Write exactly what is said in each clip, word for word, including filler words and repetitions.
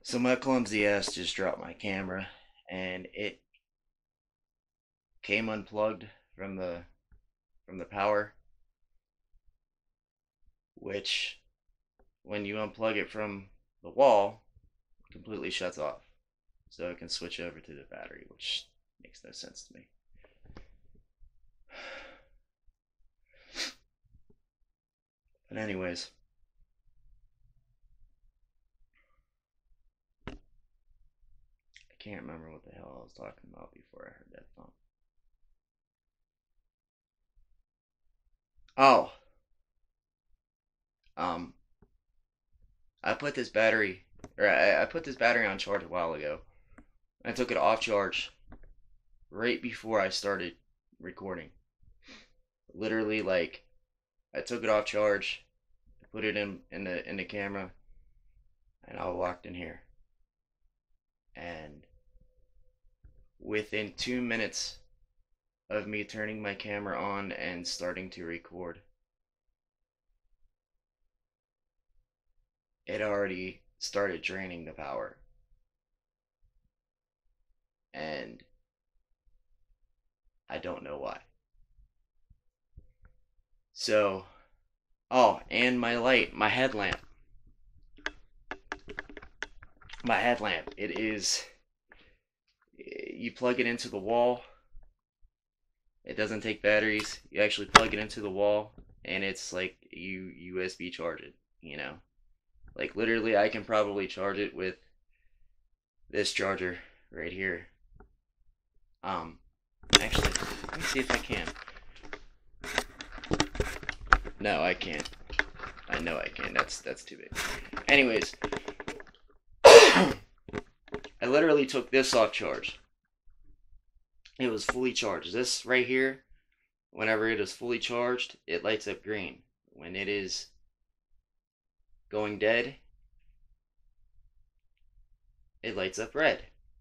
So my clumsy ass just dropped my camera and it came unplugged from the from the power, which when you unplug it from the wall, it completely shuts off. So it can switch over to the battery, which makes no sense to me. But anyways, I can't remember what the hell I was talking about before I heard that thump. Oh, um, I put this battery, or I, I put this battery on charge a while ago. I took it off charge right before I started recording. Literally, like, I took it off charge, put it in in the in the camera, and I walked in here. And within two minutes of me turning my camera on and starting to record, it already started draining the power. And I don't know why. So, oh, and my light, my headlamp. My headlamp, it is, you plug it into the wall. It doesn't take batteries. You actually plug it into the wall, and it's like you U S B charge it, you know? Like, literally, I can probably charge it with this charger right here. Um, actually, let me see if I can. No, I can't. I know I can. That's that's too big. Anyways, I literally took this off charge. It was fully charged. This right here, whenever it is fully charged, it lights up green. When it is going dead, it lights up red.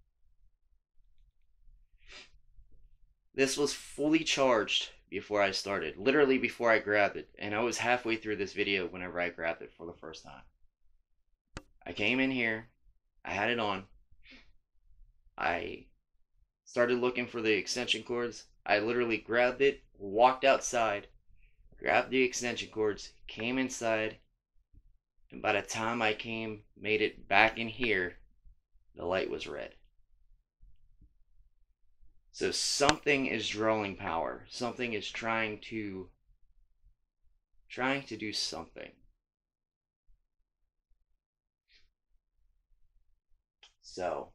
This was fully charged before I started, literally before I grabbed it, and I was halfway through this video whenever I grabbed it for the first time. I came in here, I had it on, I started looking for the extension cords. I literally grabbed it, walked outside, grabbed the extension cords, came inside, and by the time I came, made it back in here, the light was red. So something is drawing power. Something is trying to trying to do something. So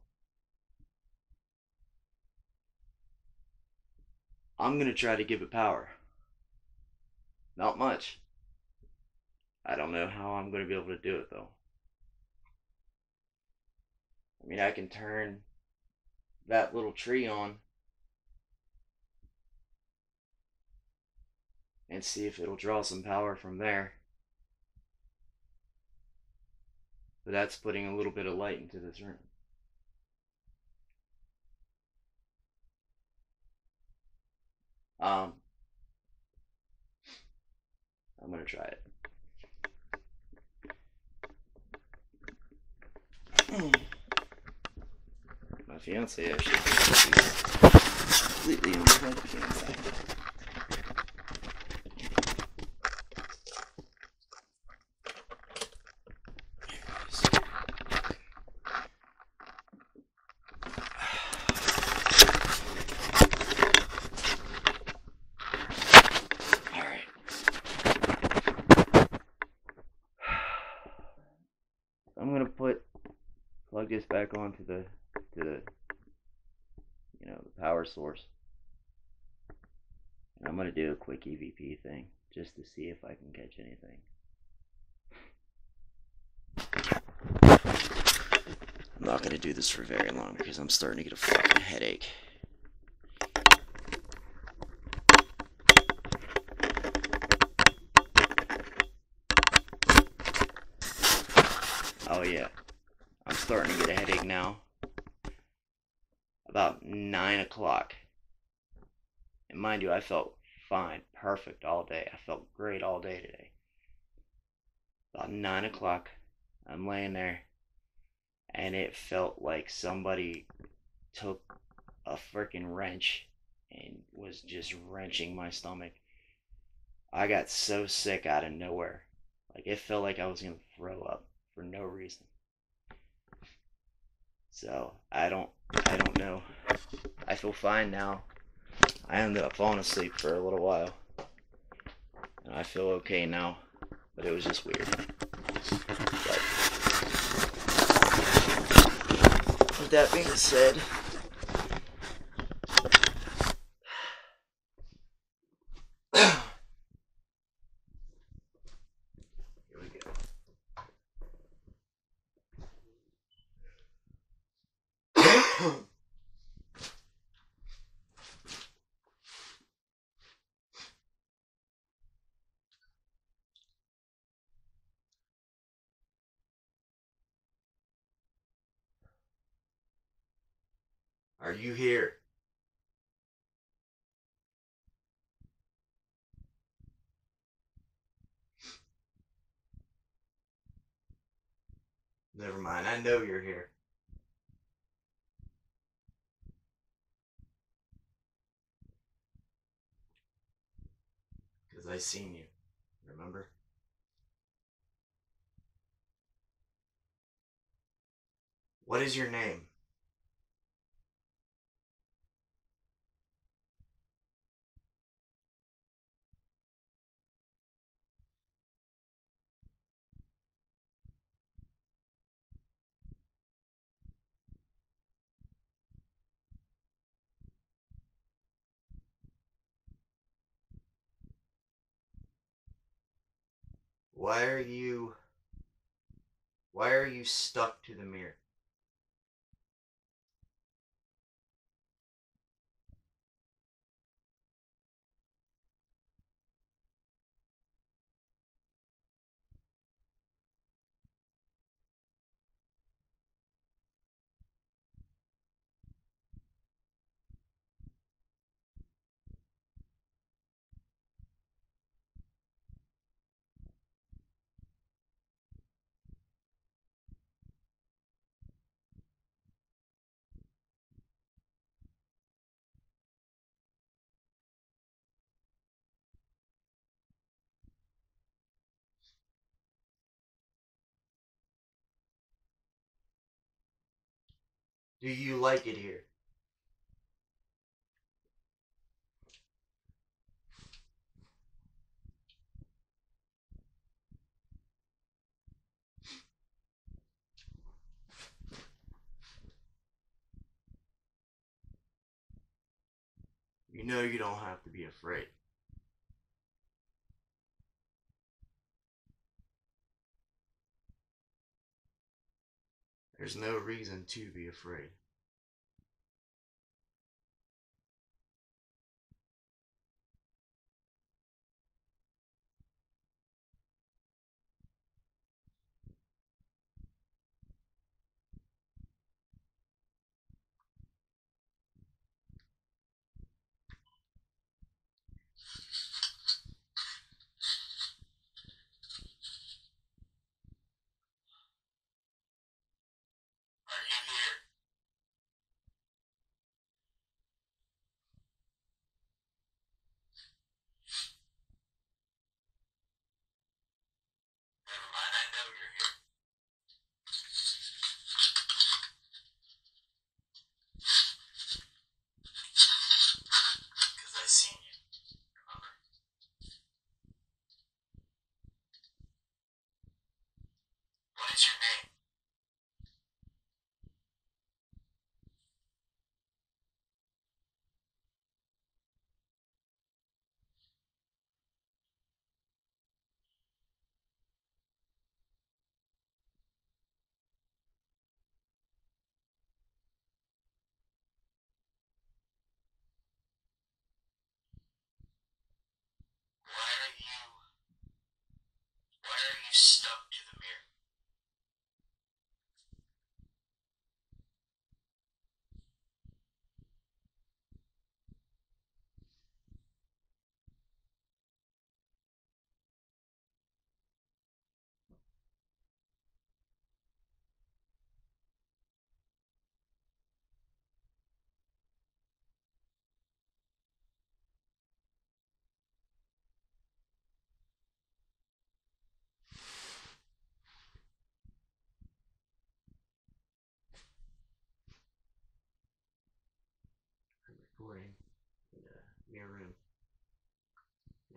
I'm gonna try to give it power. Not much. I don't know how I'm gonna be able to do it though. I mean, I can turn that little tree on and see if it'll draw some power from there. But that's putting a little bit of light into this room. Um, I'm gonna try it. My fiance actually completely unplugged the inside. I'm gonna put plug this back onto the to the you know the power source, and I'm gonna do a quick E V P thing just to see if I can catch anything. I'm not gonna do this for very long because I'm starting to get a fucking headache. Oh yeah, I'm starting to get a headache now. About nine o'clock. And mind you, I felt fine, perfect all day. I felt great all day today. About nine o'clock, I'm laying there, and it felt like somebody took a freaking wrench and was just wrenching my stomach. I got so sick out of nowhere. Like it felt like I was gonna throw up for no reason. So I don't I don't know. I feel fine now. I ended up falling asleep for a little while. And I feel okay now. But it was just weird. But with that being said, here we go. Are you here? Never mind, I know you're here. Because I seen you, remember? What is your name? Why are you... Why are you stuck to the mirror? Do you like it here? You know you don't have to be afraid. There's no reason to be afraid. Are you here? Never mind, I know you're here. Because I seen you, remember? What is your name? Why are you... Why are you stuck to the mirror?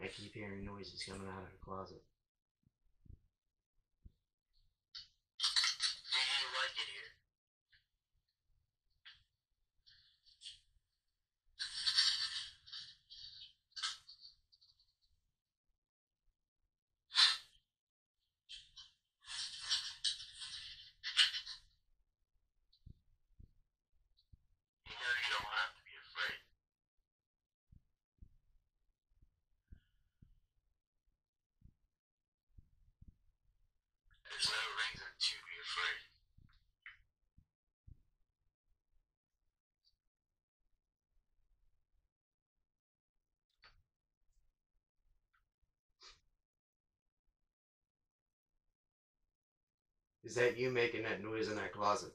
I keep hearing noises coming out of the closet. Do you like it here? You know you don't have to be afraid. There's no reason to be afraid. Is that you making that noise in that closet?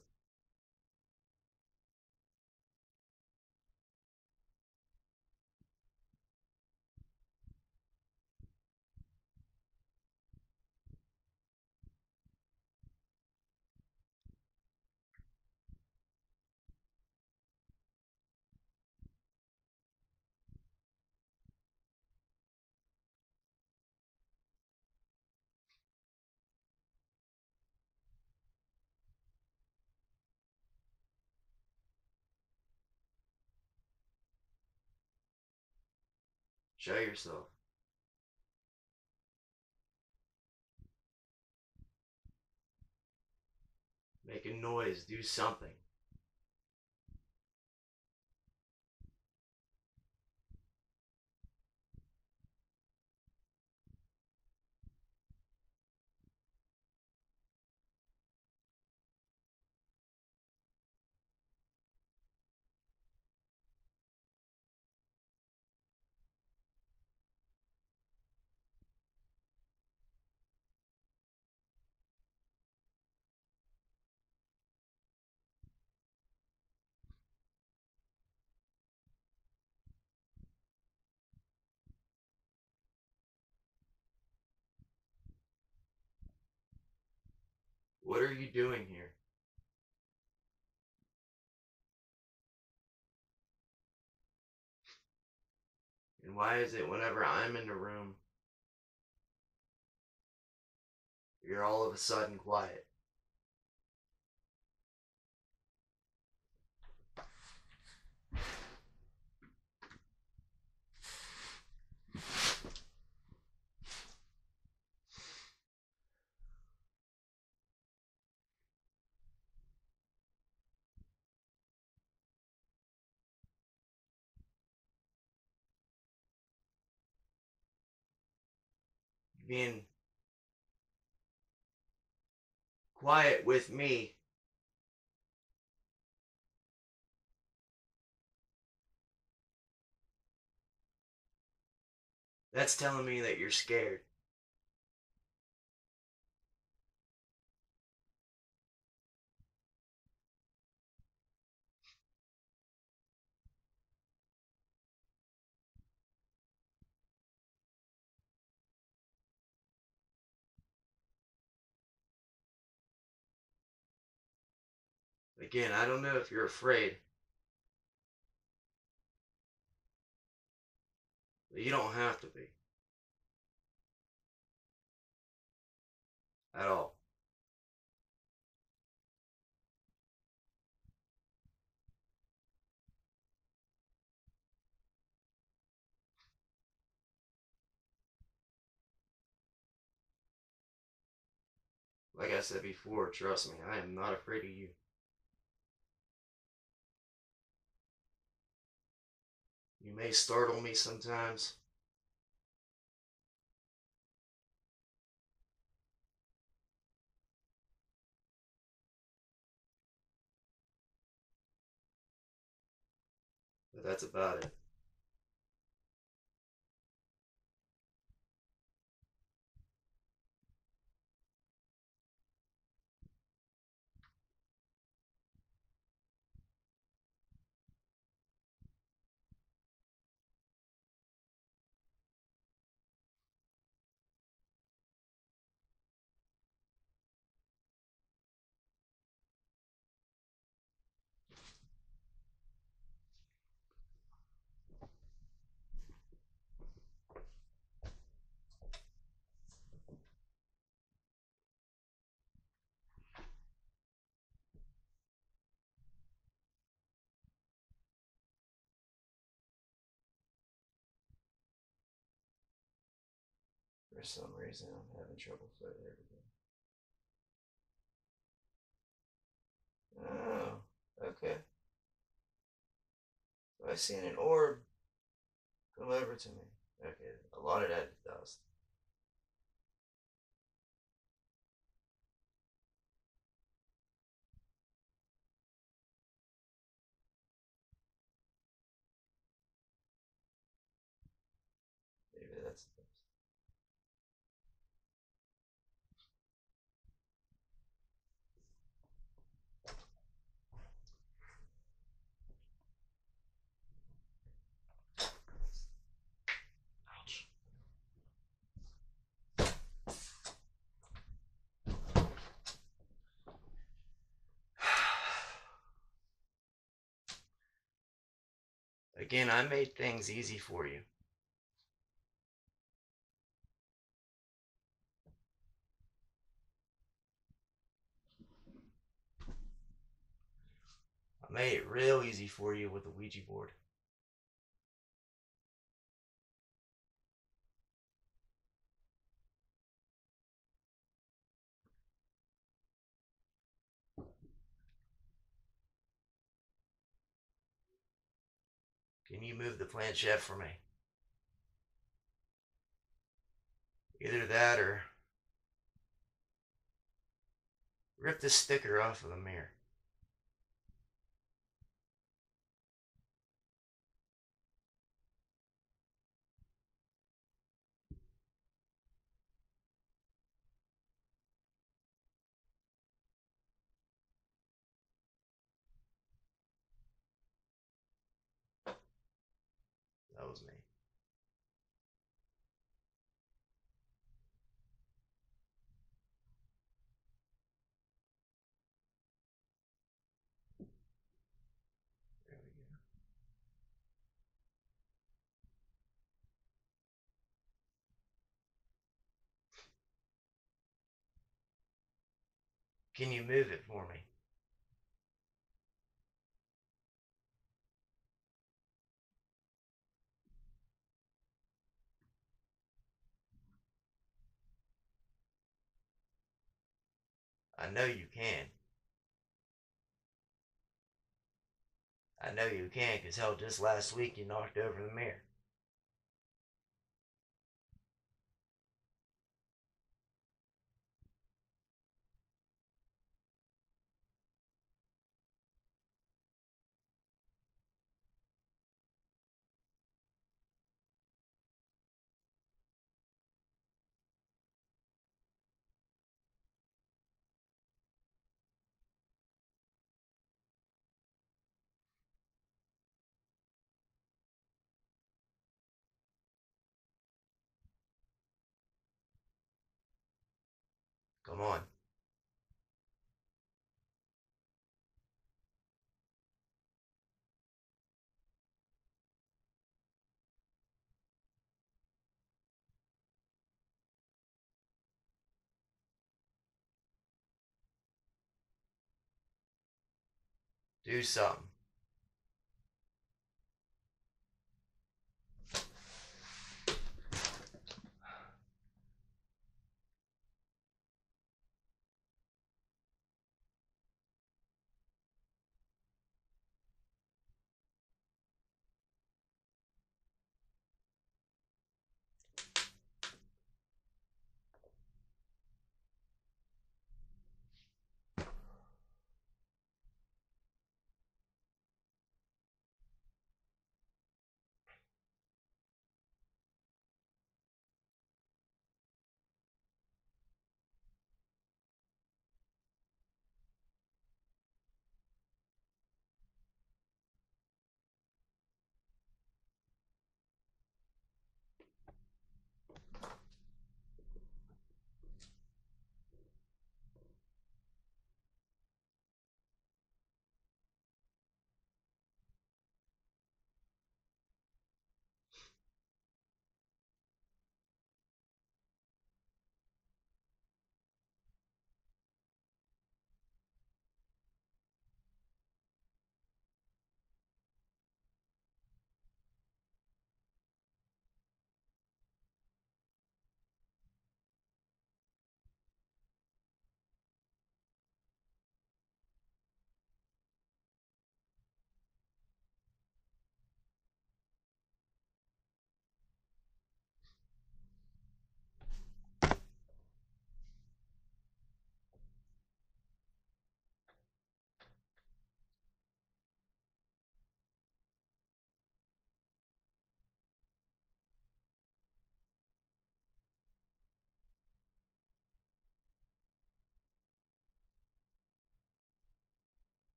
Show yourself. Make a noise, do something. What are you doing here? And why is it whenever I'm in the room, you're all of a sudden quiet? Being quiet with me. That's telling me that you're scared. Again, I don't know if you're afraid, but you don't have to be. At all. Like I said before, trust me, I am not afraid of you. You may startle me sometimes. But that's about it. For some reason, I'm having trouble flipping everything. Oh, okay. So I seen an orb come over to me. Okay, a lot of that is dust. Maybe that's dust. Ouch. Again, I made things easy for you. I made it real easy for you with the Ouija board. Can you move the planchette for me? Either that or rip the sticker off of the mirror. That was me. There we go. Can you move it for me? I know you can. I know you can, because hell, just last week you knocked over the mirror. Come on. Do something.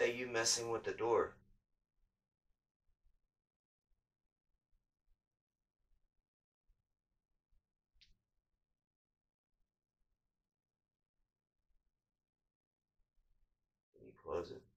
at you messing with the door. Can you close it?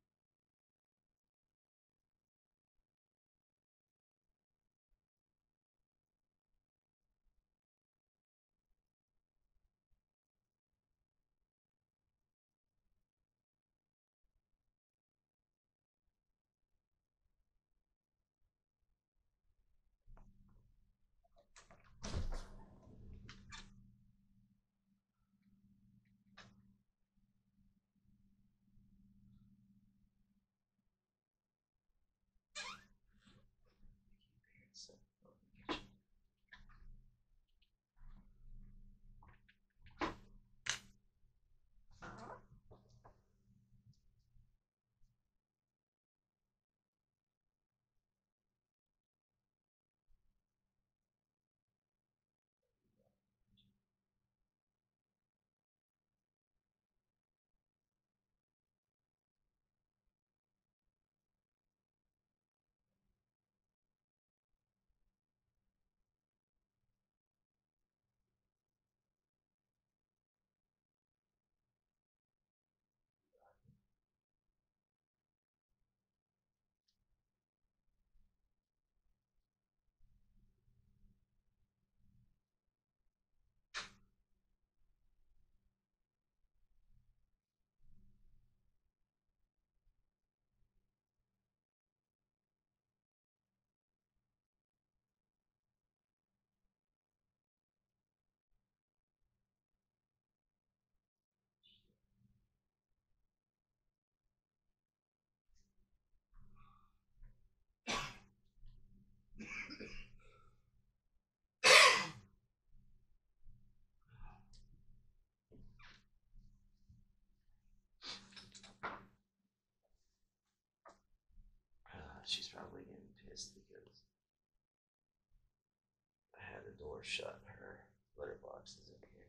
She's probably getting pissed because I had the door shut. Her litter box is in here.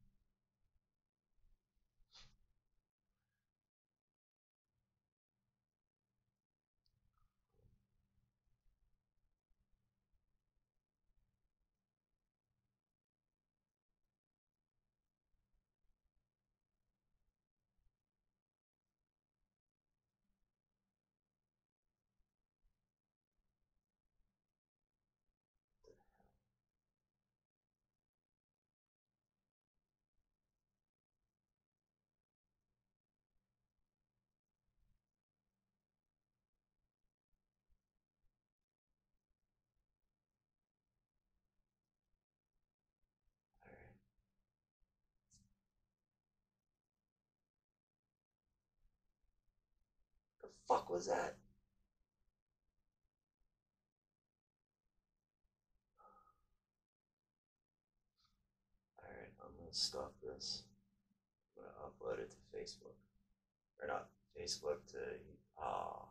Alright. The fuck was that? Alright, I'm gonna stop this. I'm gonna upload it to Facebook. Or not Facebook, to ah.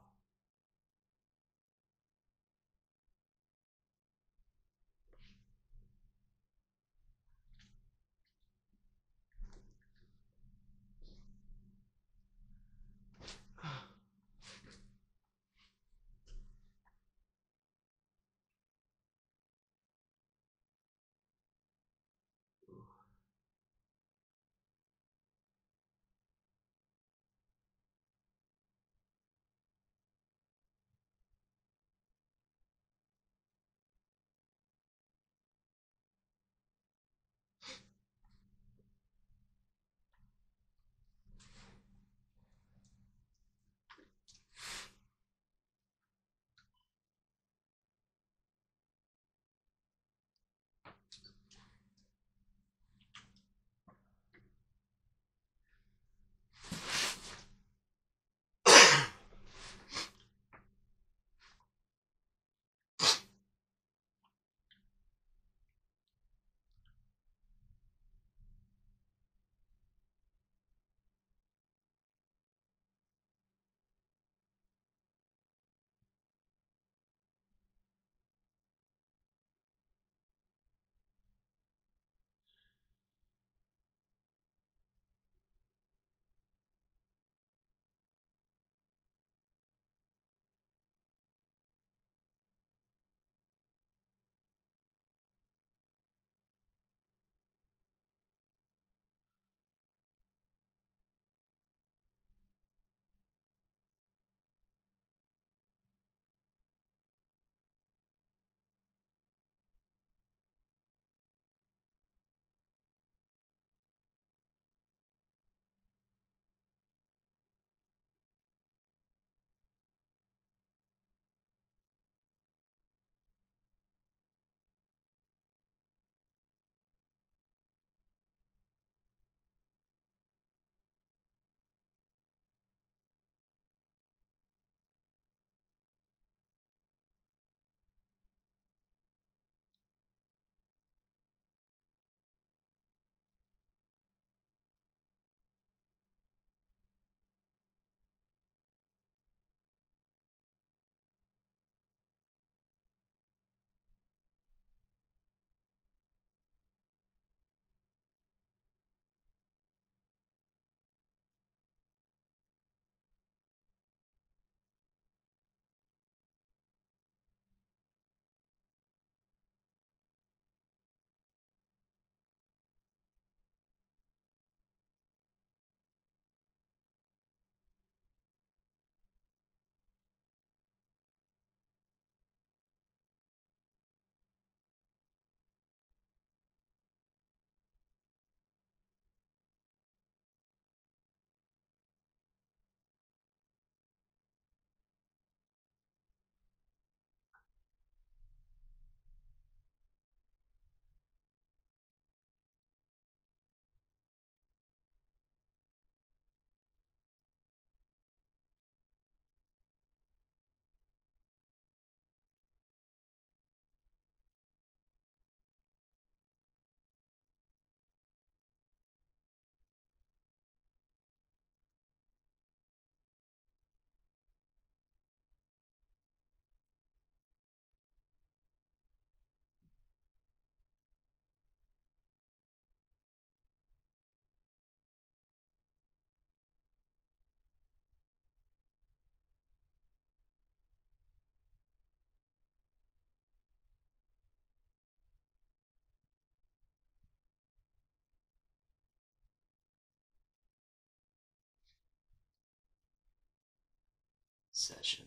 session.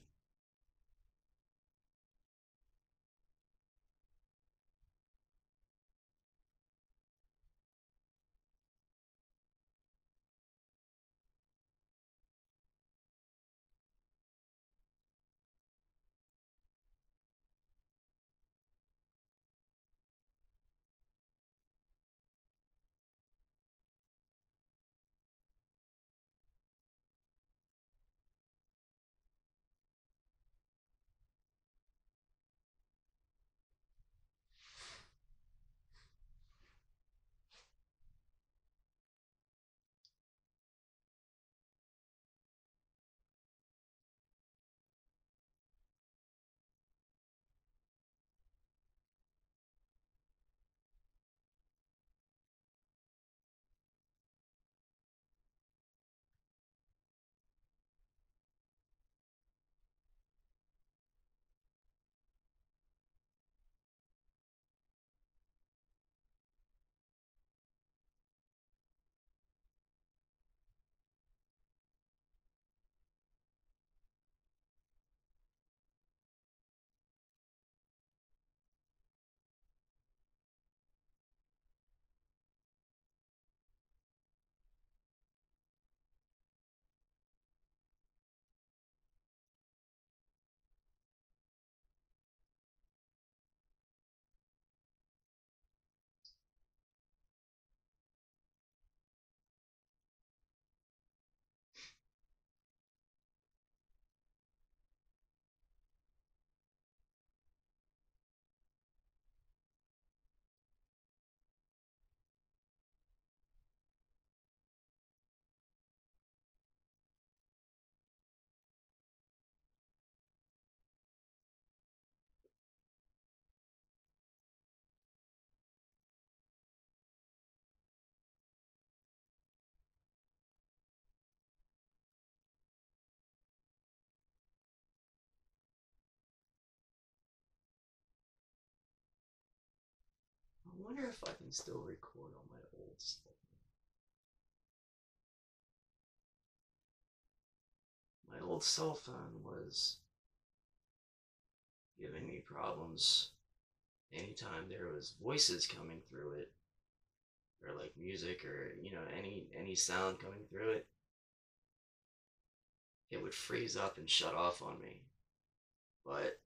I wonder if I can still record on my old stuff. My old cell phone was giving me problems anytime there was voices coming through it, or like music, or you know, any any sound coming through it. It would freeze up and shut off on me. But